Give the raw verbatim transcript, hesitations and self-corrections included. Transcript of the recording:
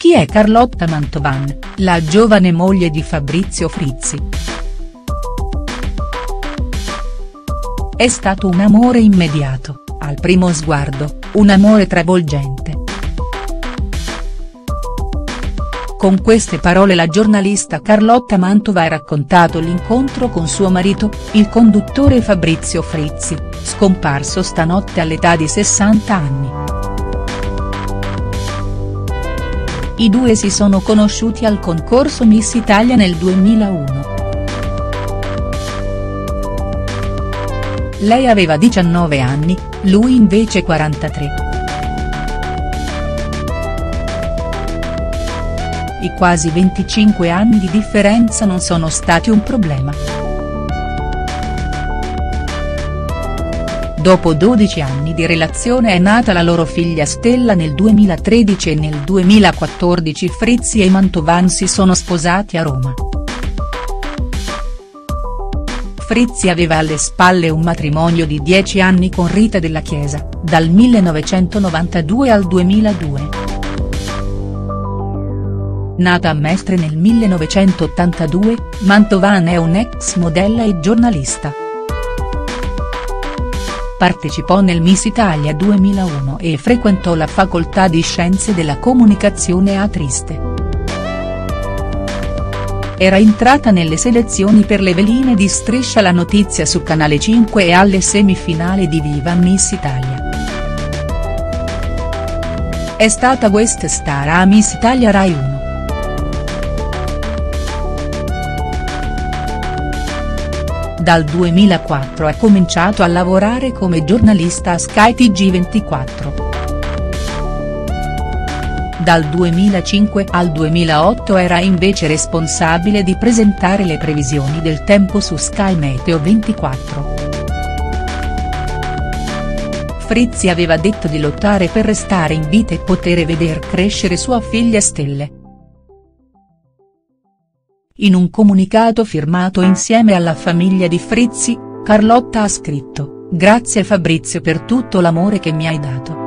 Chi è Carlotta Mantovan, la giovane moglie di Fabrizio Frizzi? È stato un amore immediato, al primo sguardo, un amore travolgente. Con queste parole la giornalista Carlotta Mantova ha raccontato l'incontro con suo marito, il conduttore Fabrizio Frizzi, scomparso stanotte all'età di sessanta anni. I due si sono conosciuti al concorso Miss Italia nel duemilauno. Lei aveva diciannove anni, lui invece quarantatré. I quasi venticinque anni di differenza non sono stati un problema. Dopo dodici anni di relazione è nata la loro figlia Stella nel duemilatredici e nel duemilaquattordici Frizzi e Mantovan si sono sposati a Roma. Frizzi aveva alle spalle un matrimonio di dieci anni con Rita Della Chiesa, dal millenovecentonovantadue al duemiladue. Nata a Mestre nel millenovecentottantadue, Mantovan è un'ex modella e giornalista. Partecipò nel Miss Italia duemilauno e frequentò la facoltà di Scienze della Comunicazione a Trieste. Era entrata nelle selezioni per le veline di Striscia la notizia su Canale cinque e alle semifinali di Viva Miss Italia. È stata guest star a Miss Italia Rai uno. Dal duemilaquattro ha cominciato a lavorare come giornalista a Sky T G ventiquattro. Dal duemilacinque al duemilaotto era invece responsabile di presentare le previsioni del tempo su Sky Meteo ventiquattro. Frizzi aveva detto di lottare per restare in vita e poter veder crescere sua figlia Stella. In un comunicato firmato insieme alla famiglia di Frizzi, Carlotta ha scritto: "Grazie Fabrizio per tutto l'amore che mi hai dato.